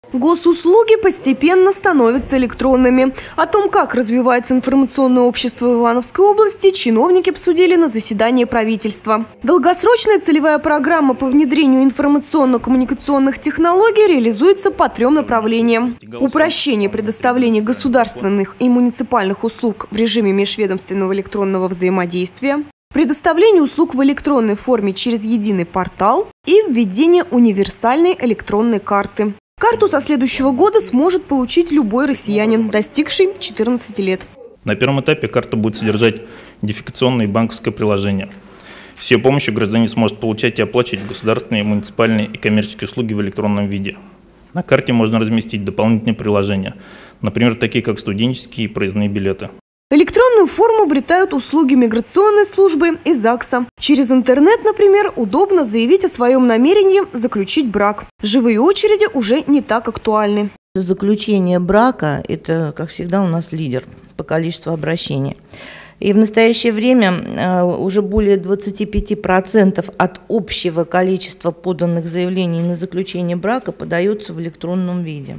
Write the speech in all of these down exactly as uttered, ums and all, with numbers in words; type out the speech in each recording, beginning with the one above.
Госуслуги постепенно становятся электронными. О том, как развивается информационное общество в Ивановской области, чиновники обсудили на заседании правительства. Долгосрочная целевая программа по внедрению информационно-коммуникационных технологий реализуется по трем направлениям. Упрощение предоставления государственных и муниципальных услуг в режиме межведомственного электронного взаимодействия, предоставление услуг в электронной форме через единый портал и введение универсальной электронной карты. Карту со следующего года сможет получить любой россиянин, достигший четырнадцати лет. На первом этапе карта будет содержать идентификационное и банковское приложение. С ее помощью гражданин сможет получать и оплачивать государственные, муниципальные и коммерческие услуги в электронном виде. На карте можно разместить дополнительные приложения, например, такие как студенческие и проездные билеты. Электронную форму обретают услуги миграционной службы и ЗАГСа. Через интернет, например, удобно заявить о своем намерении заключить брак. Живые очереди уже не так актуальны. Заключение брака – это, как всегда, у нас лидер по количеству обращений. И в настоящее время уже более двадцати пяти процентов от общего количества поданных заявлений на заключение брака подается в электронном виде.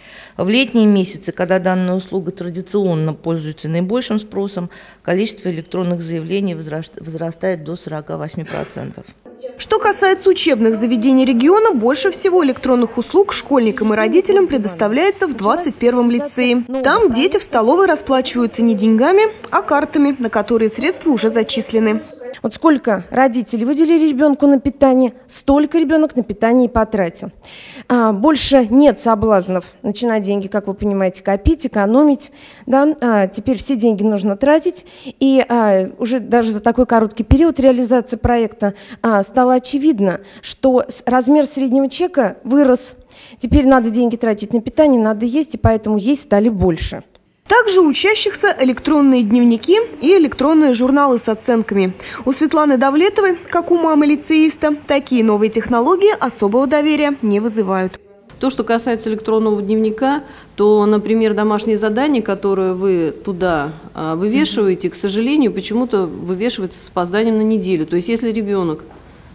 В летние месяцы, когда данная услуга традиционно пользуется наибольшим спросом, количество электронных заявлений возрастает до сорока восьми процентов. Что касается учебных заведений региона, больше всего электронных услуг школьникам и родителям предоставляется в двадцать первом лицее. Там дети в столовой расплачиваются не деньгами, а картами, на которые средства уже зачислены. Вот сколько родители выделили ребенку на питание, столько ребенок на питание и потратил. А, больше нет соблазнов начинать деньги, как вы понимаете, копить, экономить. Да? А, теперь все деньги нужно тратить. И а, уже даже за такой короткий период реализации проекта а, стало очевидно, что размер среднего чека вырос. Теперь надо деньги тратить на питание, надо есть, и поэтому есть стали больше. Также у учащихся электронные дневники и электронные журналы с оценками. У Светланы Давлетовой, как у мамы лицеиста, такие новые технологии особого доверия не вызывают. То, что касается электронного дневника, то, например, домашние задания, которые вы туда вывешиваете, к сожалению, почему-то вывешиваются с опозданием на неделю. То есть если ребенок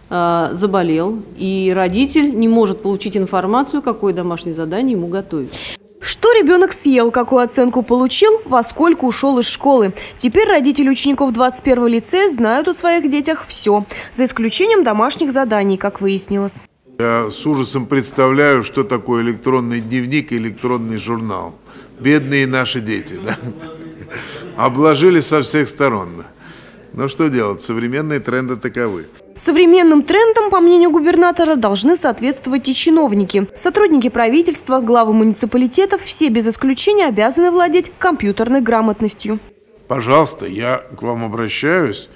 заболел и родитель не может получить информацию, какое домашнее задание ему готовить. Что ребенок съел, какую оценку получил, во сколько ушел из школы. Теперь родители учеников двадцать первого лицея знают о своих детях все, за исключением домашних заданий, как выяснилось. Я с ужасом представляю, что такое электронный дневник и электронный журнал. Бедные наши дети, да? Обложили со всех сторон. Но что делать, современные тренды таковы. Современным трендам, по мнению губернатора, должны соответствовать и чиновники. Сотрудники правительства, главы муниципалитетов, все без исключения обязаны владеть компьютерной грамотностью. Пожалуйста, я к вам обращаюсь.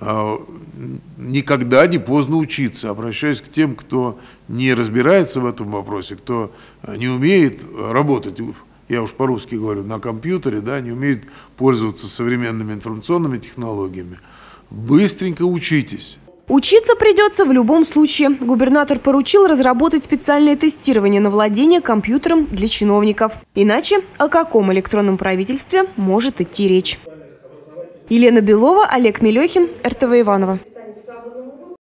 Никогда не поздно учиться. Обращаюсь к тем, кто не разбирается в этом вопросе, кто не умеет работать, я уж по-русски говорю, на компьютере, да, не умеет пользоваться современными информационными технологиями. Быстренько учитесь. Учиться придется в любом случае. Губернатор поручил разработать специальное тестирование на владение компьютером для чиновников. Иначе о каком электронном правительстве может идти речь? Елена Белова, Олег Мелехин, эр тэ вэ Иваново.